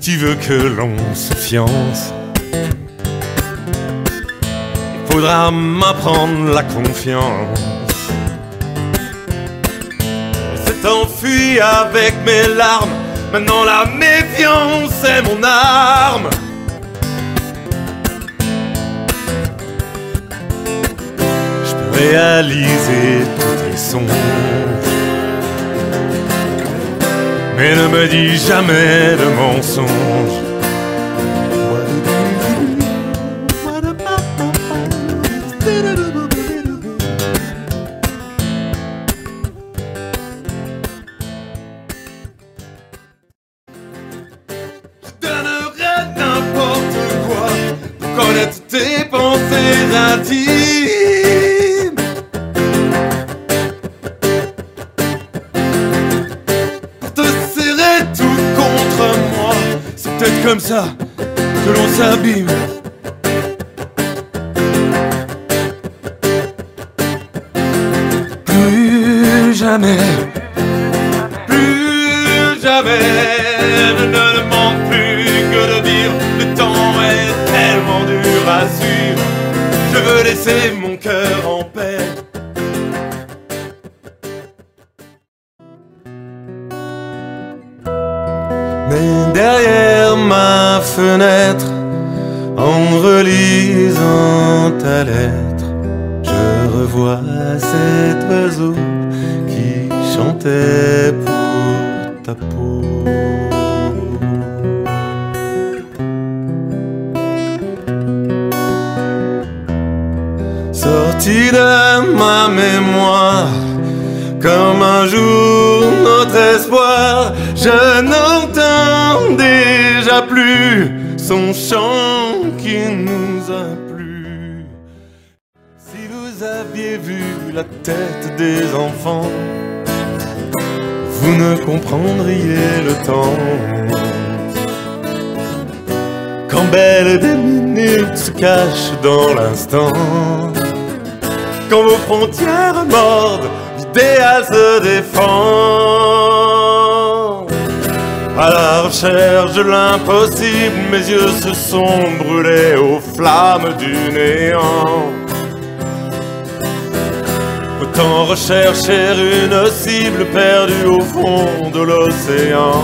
tu veux que l'on se fiance, il faudra m'apprendre la confiance. Elle s'est enfuie avec mes larmes, maintenant la méfiance est mon arme. Je peux réaliser tous tes songes, mais ne me dis jamais de mensonges. Je donnerais n'importe quoi pour connaître tes pensées intimes. Pour te serrer tout contre moi, c'est peut-être comme ça que l'on s'abîme. Plus jamais, plus jamais, je ne demande plus que de dire le temps est tellement dur à suivre. Je veux laisser mon cœur en paix. Mais derrière ma fenêtre, en relisant ta lettre, je revois cet oiseau qui chantait pour ta peau. Sorti de ma mémoire, comme un jour notre espoir, je n'entends déjà plus son chant qui nous a plu. Si vous aviez vu la tête des enfants, vous ne comprendriez le temps. Quand belle des minutes se cachent dans l'instant, quand vos frontières mordent, l'idéal se défend. À la recherche de l'impossible, mes yeux se sont brûlés aux flammes du néant. Autant rechercher une cible perdue au fond de l'océan.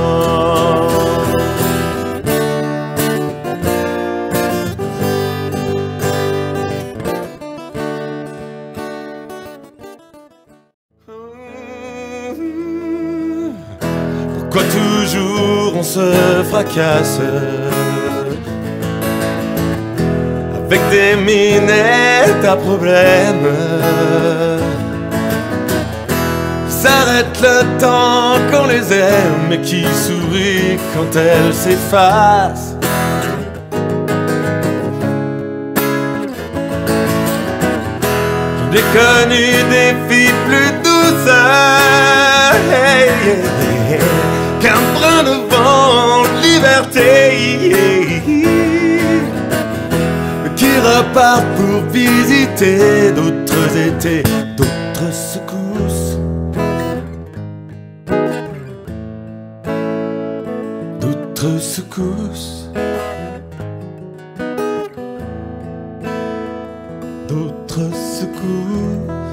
Pourquoi toujours on se fracasse avec des minettes à problème? S'arrête le temps qu'on les aime et qui sourit quand elles s'effacent. J'ai connu des filles plus douces qu'un brin de vent, liberté, qui repartent pour visiter d'autres étés, d'autres secousses, d'autres secousses, d'autres secousses.